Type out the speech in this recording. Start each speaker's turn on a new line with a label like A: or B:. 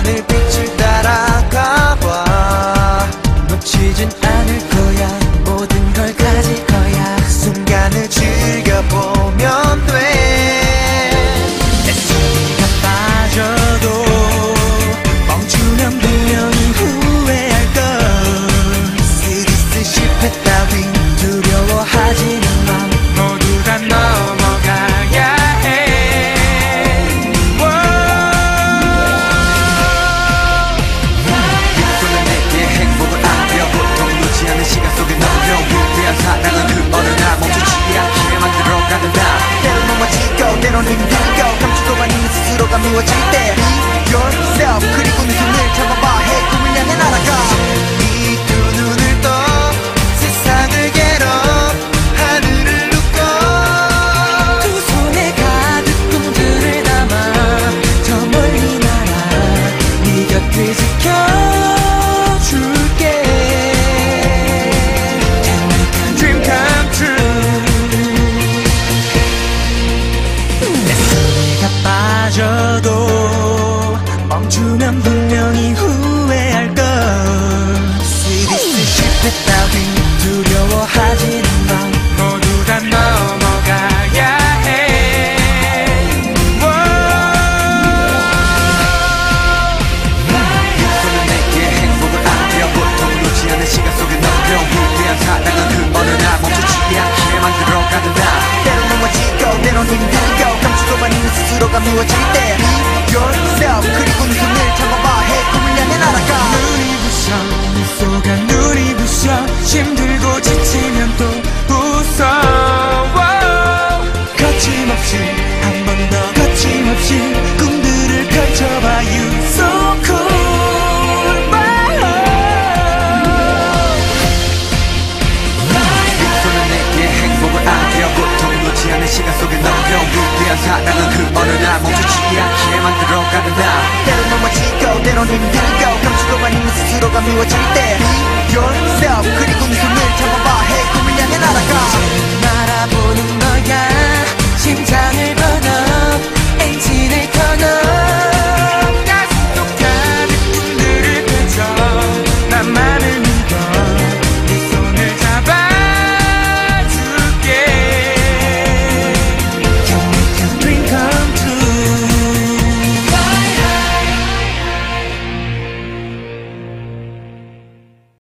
A: 하늘빛을 따라가봐. 놓치진 않을 거야. 모든 걸 가질 거야. 순간을 즐겨보면 돼. 내 순위가 빠져도 멈추면 분명히 후회할걸. 스리스 실패 따윈 두려워하지는 마. 모두 다 넘어가야 해. 꿈꾸는 내게 행복을 안겨. 보통 놓지 않은 시간 속에 넘겨. 위대한 사랑은 그 어느 날 멈추지 않게 만들어가는 날. 때론 넘어지고 때론 힘들고 감추고만 있는 스스로가 미워질 때 Be yourself. 그리고 네 손을 잡아봐. 해 꿈을 향해 날아가. 이 두 눈을 떠 세상을 get up. 하늘을 눕고 두 손에 가득 꿈들을 담아 저 멀리 날아 네 곁을 지켜줄게. Dream come true. 내 손에가 빠져도 멈추면 분명히 후회할걸. 스리스 실패 따윈 두려워하지는 마. 모두 다 넘어가야 해. 꿈꾸는 내게 행복을 안겨. 보통 놓지 않은 시간 속에 넘겨. 위대한 사랑은 그 어느 날 멈추지 않게 만들어가는 날. 때론 넘어지고 때론 힘들고 감추고만 있는 스스로가 미워질 때 Be yourself. 그리고 네 손을 잡아봐. 해 꿈을 향해 날아가. 눈이 부셔 미소가 눈이 부셔. 힘들고 지치면 또 웃어. 거침없이 한 번 더 거침없이 꿈들을 펼쳐봐. You so cool. 손은 내게 행복을 안겨. 보통 놓지 않은 시간 속에 넘겨. 위대한 사랑은 그 어느 날 멈추지 않게 만들어가는 날. 때론 넘어지고 때론 힘들고 감추고만 있는 스스로가 미워질 때 Be yourself. 그리고 네 손을 잡아봐. 해 꿈을 향해 날아가.